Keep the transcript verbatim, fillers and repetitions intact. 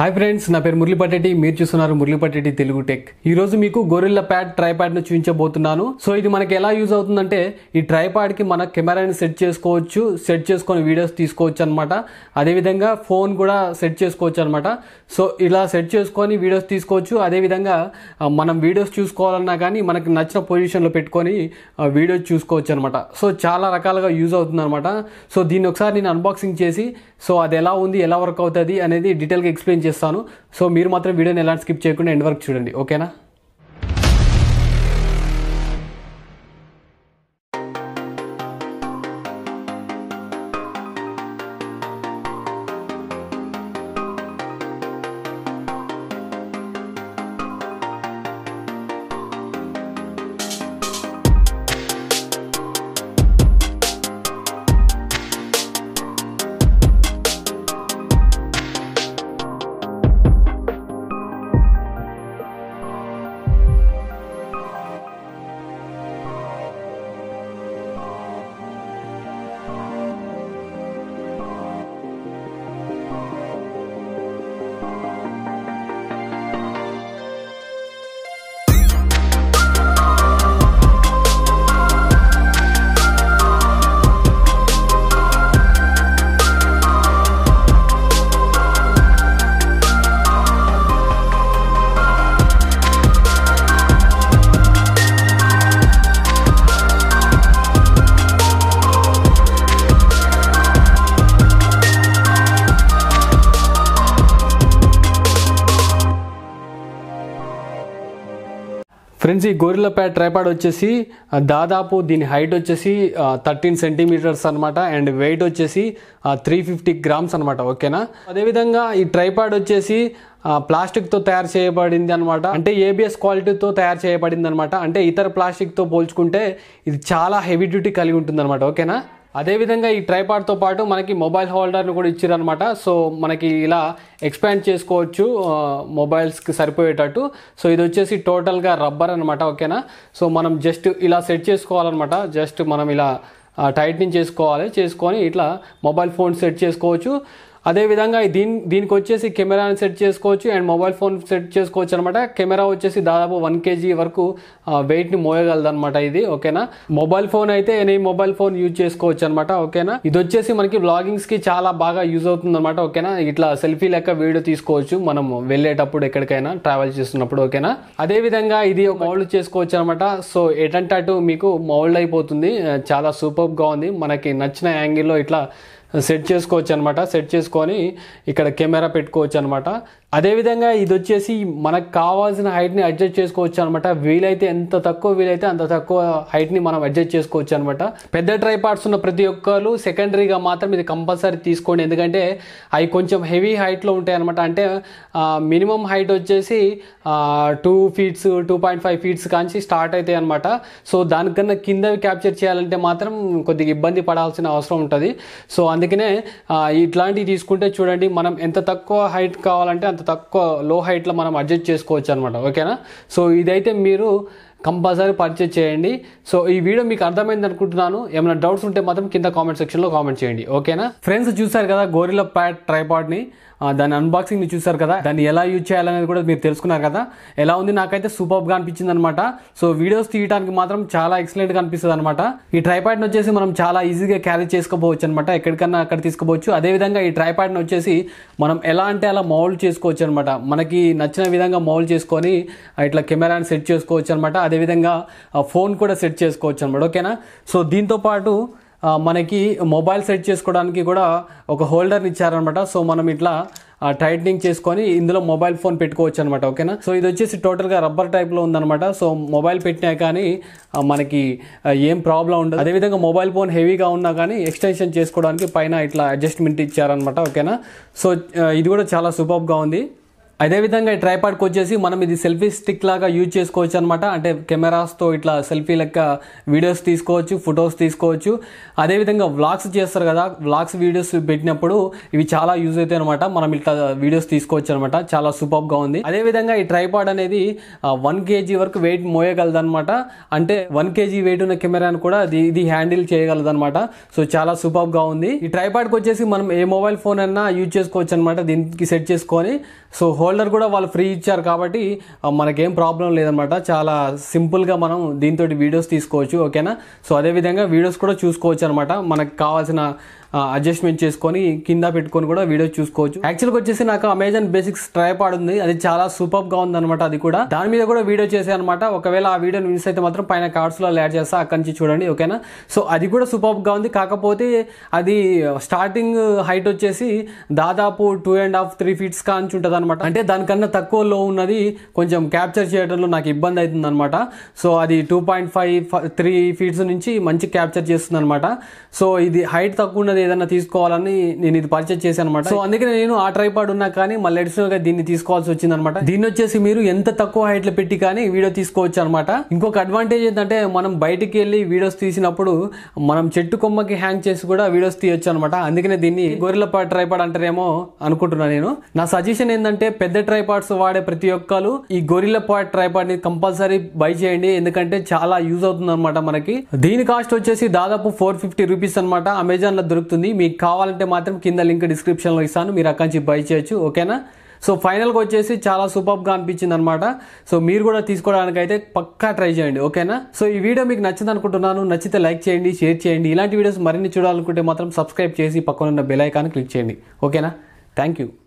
Hi friends, నా పేరు మురళిపట్టెటి. మీరు చూస్తున్నారు మురళిపట్టెటి తెలుగు టెక్. ఈ రోజు మీకు గొరిల్లా ప్యాడ్ ట్రైపాడ్ ను చూపించబోతున్నాను. సో ఇది మనకి ఎలా యూజ్ అవుతుందంటే, ఈ ట్రైపాడ్ కి మన కెమెరాని సెట్ చేసుకోవచ్చు, సెట్ చేసుకొని వీడియోస్ తీసుకోవచ్చు అనమాట. అదేవిధంగా ఫోన్ కూడా సెట్ చేసుకోవచ్చు అనమాట. సో ఇలా సెట్ చేసుకొని వీడియోస్ తీసుకోవచ్చు. అదేవిధంగా మనం వీడియోస్ చూసుకోవాలన్నా కానీ మనకి నచ్చిన పొజిషన్లో పెట్టుకొని వీడియోస్ చూసుకోవచ్చు అనమాట. సో చాలా రకాలుగా యూజ్ అవుతుంది అనమాట. సో దీన్ని ఒకసారి నేను అన్బాక్సింగ్ చేసి సో అది ఎలా ఉంది, ఎలా వర్క్ అవుతుంది అనేది డీటెయిల్గా ఎక్స్ప్లెయిన్ చేస్తాను. సో మీరు మాత్రం వీడియోని ఎలాంటి స్కిప్ చేయకుండా ఎండ్ వరకు చూడండి, ఓకేనా? ఫ్రెండ్స్, ఈ గొరిల్లా ప్యాడ్ ట్రైపాడ్ వచ్చేసి దాదాపు దీని హైట్ వచ్చేసి థర్టీన్ సెంటీమీటర్స్ అనమాట. అండ్ వెయిట్ వచ్చేసి త్రీ ఫిఫ్టీ గ్రామ్స్ అనమాట, ఓకేనా? అదేవిధంగా ఈ ట్రైపాడ్ వచ్చేసి ప్లాస్టిక్తో తయారు చేయబడింది అనమాట. అంటే ఏబిఎస్ క్వాలిటీతో తయారు చేయబడింది అనమాట. అంటే ఇతర ప్లాస్టిక్తో పోల్చుకుంటే ఇది చాలా హెవీ డ్యూటీ కలిగి ఉంటుంది అనమాట, ఓకేనా? అదేవిధంగా ఈ ట్రైపాడ్తో పాటు మనకి మొబైల్ హోల్డర్ను కూడా ఇచ్చారనమాట. సో మనకి ఇలా ఎక్స్పాండ్ చేసుకోవచ్చు మొబైల్స్కి సరిపోయేటట్టు. సో ఇది వచ్చేసి టోటల్గా రబ్బర్ అనమాట, ఓకేనా? సో మనం జస్ట్ ఇలా సెట్ చేసుకోవాలన్నమాట. జస్ట్ మనం ఇలా టైట్నింగ్ చేసుకోవాలి, చేసుకొని ఇట్లా మొబైల్ ఫోన్ సెట్ చేసుకోవచ్చు. అదేవిధంగా దీని దీనికి వచ్చేసి కెమెరాని సెట్ చేసుకోవచ్చు అండ్ మొబైల్ ఫోన్ సెట్ చేసుకోవచ్చు అనమాట. కెమెరా వచ్చేసి దాదాపు వన్ కేజీ వరకు వెయిట్ని మోయగలదు అనమాట ఇది, ఓకేనా? మొబైల్ ఫోన్ అయితే ఎనీ మొబైల్ ఫోన్ యూజ్ చేసుకోవచ్చు అనమాట, ఓకేనా? ఇది వచ్చేసి మనకి వ్లాగింగ్స్కి చాలా బాగా యూజ్ అవుతుంది అనమాట, ఓకేనా? ఇట్లా సెల్ఫీ లెక్క వీడియో తీసుకోవచ్చు మనం వెళ్ళేటప్పుడు, ఎక్కడికైనా ట్రావెల్ చేస్తున్నప్పుడు, ఓకేనా? అదేవిధంగా ఇది మౌల్డ్ చేసుకోవచ్చు అనమాట. సో ఎటంటే అటు మీకు మౌల్డ్ అయిపోతుంది. చాలా సూపర్గా ఉంది. మనకి నచ్చిన యాంగిల్లో ఇట్లా సెట్ చేసుకోవచ్చు అనమాట. సెట్ చేసుకొని ఇక్కడ కెమెరా పెట్టుకోవచ్చు అనమాట. అదేవిధంగా ఇది వచ్చేసి మనకు కావాల్సిన హైట్ని అడ్జస్ట్ చేసుకోవచ్చు అనమాట. వీలైతే ఎంత తక్కువ వీలైతే అంత తక్కువ హైట్ని మనం అడ్జస్ట్ చేసుకోవచ్చు అనమాట. పెద్ద ట్రైపాడ్స్ ఉన్న ప్రతి ఒక్కరు సెకండరీగా మాత్రం ఇది కంపల్సరీ తీసుకోండి. ఎందుకంటే అవి కొంచెం హెవీ హైట్లో ఉంటాయి అనమాట. అంటే మినిమం హైట్ వచ్చేసి two feets two point five feets కాంచి స్టార్ట్ అవుతాయి అనమాట. సో దానికన్నా కిందవి క్యాప్చర్ చేయాలంటే మాత్రం కొద్దిగా ఇబ్బంది పడాల్సిన అవసరం ఉంటుంది. సో అందుకనే ఇట్లాంటివి తీసుకుంటే చూడండి, మనం ఎంత తక్కువ హైట్ కావాలంటే అంత తక్కువ లో హైట్లో మనం అడ్జస్ట్ చేసుకోవచ్చు అనమాట, ఓకేనా? సో ఇదైతే మీరు కంపల్సరీ పర్చేజ్ చేయండి. సో ఈ వీడియో మీకు అర్థమైంది అనుకుంటున్నాను. ఏమైనా డౌట్స్ ఉంటే మాత్రం కింద కామెంట్ సెక్షన్లో కామెంట్ చేయండి, ఓకేనా? ఫ్రెండ్స్, చూసారు కదా గొరిల్లా ప్యాడ్ ట్రైపాడ్ని, దాని అన్బాక్సింగ్ని చూసారు కదా, దాన్ని ఎలా యూజ్ చేయాలనేది కూడా మీరు తెలుసుకున్నారు కదా. ఎలా ఉంది? నాకైతే సూపర్గా అనిపించింది అనమాట. సో వీడియోస్ తీయడానికి మాత్రం చాలా ఎక్సలెంట్గా అనిపిస్తుంది అనమాట. ఈ ట్రైపాడ్ని వచ్చేసి మనం చాలా ఈజీగా క్యారీ చేసుకోవచ్చు అనమాట. ఎక్కడికన్నా అక్కడ తీసుకోవచ్చు. అదేవిధంగా ఈ ట్రైపాడ్ని వచ్చేసి మనం ఎలా అంటే అలా మౌల్డ్ చేసుకోవచ్చు అనమాట. మనకి నచ్చిన విధంగా మౌల్డ్ చేసుకొని ఇట్లా కెమెరాని సెట్ చేసుకోవచ్చు అనమాట. అదేవిధంగా ఫోన్ కూడా సెట్ చేసుకోవచ్చు అనమాట, ఓకేనా? సో దీంతో పాటు మనకి మొబైల్ సెట్ చేసుకోవడానికి కూడా ఒక హోల్డర్ని ఇచ్చారనమాట. సో మనం ఇట్లా టైట్నింగ్ చేసుకొని ఇందులో మొబైల్ ఫోన్ పెట్టుకోవచ్చు అనమాట, ఓకేనా? సో ఇది వచ్చేసి టోటల్గా రబ్బర్ టైప్లో ఉందన్నమాట. సో మొబైల్ పెట్టినా కానీ మనకి ఏం ప్రాబ్లం ఉండదు. అదేవిధంగా మొబైల్ ఫోన్ హెవీగా ఉన్నా కానీ ఎక్స్టెన్షన్ చేసుకోవడానికి పైన ఇట్లా అడ్జస్ట్మెంట్ ఇచ్చారనమాట, ఓకేనా? సో ఇది కూడా చాలా సూపర్గా ఉంది. అదేవిధంగా ఈ ట్రైపాడ్కి వచ్చేసి మనం ఇది సెల్ఫీ స్టిక్ లాగా యూజ్ చేసుకోవచ్చు అనమాట. అంటే కెమెరాస్తో ఇట్లా సెల్ఫీ లెక్క వీడియోస్ తీసుకోవచ్చు, ఫొటోస్ తీసుకోవచ్చు. అదేవిధంగా వ్లాగ్స్ చేస్తారు కదా, వ్లాగ్స్ వీడియోస్ పెట్టినప్పుడు ఇవి చాలా యూజ్ అవుతాయి అనమాట. మనం ఇట్లా వీడియోస్ తీసుకోవచ్చు అనమాట. చాలా సూపర్గా ఉంది. అదేవిధంగా ఈ ట్రైపాడ్ అనేది వన్ కేజీ వరకు వెయిట్ మోయగలదు అనమాట. అంటే వన్ కేజీ వెయిట్ ఉన్న కెమెరాను కూడా అది ఇది హ్యాండిల్ చేయగలదు అనమాట. సో చాలా సూపర్గా ఉంది. ఈ ట్రైపాడ్కి వచ్చేసి మనం ఏ మొబైల్ ఫోన్ అయినా యూజ్ చేసుకోవచ్చు అనమాట. దీనికి సెట్ చేసుకొని సో హోల్డర్ కూడా వాళ్ళు ఫ్రీ ఇచ్చారు కాబట్టి మనకేం ప్రాబ్లం లేదనమాట. చాలా సింపుల్గా మనం దీంతో వీడియోస్ తీసుకోవచ్చు. ఓకేనా. సో అదేవిధంగా వీడియోస్ కూడా చూసుకోవచ్చు అనమాట. మనకు కావాల్సిన అడ్జస్ట్మెంట్ చేసుకొని కింద పెట్టుకొని కూడా వీడియో చూసుకోవచ్చు. యాక్చువల్గా వచ్చేసి నాకు అమెజాన్ బేసిక్స్ ట్రైపాడ్ ఉంది, అది చాలా సూపర్గా ఉంది అనమాట. అది కూడా దాని మీద కూడా వీడియో చేసే అనమాట. ఒకవేళ ఆ వీడియో మిస్ అయితే మాత్రం పైన కార్డ్స్లో యాడ్ చేస్తా, అక్కడి నుంచి చూడండి. ఓకేనా. సో అది కూడా సూపర్గా ఉంది. కాకపోతే అది స్టార్టింగ్ హైట్ వచ్చేసి దాదాపు two and half three feets కాంచి ఉంటుంది అనమాట. అంటే దానికన్నా తక్కువ లో ఉన్నది కొంచెం క్యాప్చర్ చేయడంలో నాకు ఇబ్బంది అవుతుంది అనమాట. సో అది two point five three feets నుంచి మంచి క్యాప్చర్ చేస్తుంది అనమాట. సో ఇది హైట్ తక్కువ ఉన్నది ఏదైనా తీసుకోవాలని నేను ఇది పర్చేజ్ చేశాను అనమాట. సో అందుకనే నేను ఆ ట్రైపాడ్ ఉన్నా కానీ మళ్ళీ అడిషనల్ గా దీన్ని తీసుకోవాల్సి వచ్చింది అనమాట. దీన్ని వచ్చేసి మీరు ఎంత తక్కువ హైట్ లో పెట్టి కానీ వీడియో తీసుకోవచ్చు అనమాట. ఇంకొక అడ్వాంటేజ్ ఏంటంటే మనం బయటికి వెళ్ళి వీడియోస్ తీసినప్పుడు మనం చెట్టు కొమ్మకి హ్యాంగ్ చేసి కూడా వీడియోస్ తీయొచ్చు అనమాట. అందుకనే దీన్ని గొరిల్లా ట్రైపాడ్ అంటారేమో అనుకుంటున్నాను నేను. నా సజెషన్ ఏంటంటే పెద్ద ట్రైపాడ్స్ వాడే ప్రతి ఒక్కరు ఈ గొరిల్లా ట్రైపాడ్ ని కంపల్సరీ బై చేయండి. ఎందుకంటే చాలా యూజ్ అవుతుంది అనమాట మనకి. దీని కాస్ట్ వచ్చేసి దాదాపు ఫోర్ ఫిఫ్టీ రూపీస్ అనమాట. అమెజాన్ లో దొరుకుతుంది. మీకు కావాలంటే మాత్రం కింద లింక్ డిస్క్రిప్షన్ లో ఇస్తాను, మీరు అక్కడి నుంచి బై చేయొచ్చు. ఓకేనా. సో ఫైనల్గా వచ్చేసి చాలా సూపర్గా అనిపించింది అనమాట. సో మీరు కూడా తీసుకోవడానికి అయితే పక్కా ట్రై చేయండి. ఓకేనా. సో ఈ వీడియో మీకు నచ్చింది అనుకుంటున్నాను. నచ్చితే లైక్ చేయండి, షేర్ చేయండి. ఇలాంటి వీడియోస్ మరిన్ని చూడాలనుకుంటే మాత్రం సబ్స్క్రైబ్ చేసి పక్కన ఉన్న బెల్ ఐకాన్ క్లిక్ చేయండి. ఓకేనా. Thank you.